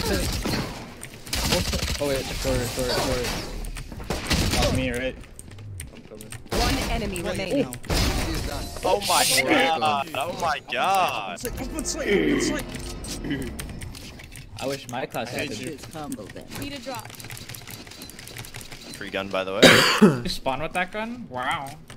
Oh wait, sorry. Not me, right? I'm coming. One enemy remaining. Oh my god! Oh my god! I wish my class had to Need a drop. Free gun, by the way. You spawn with that gun? Wow.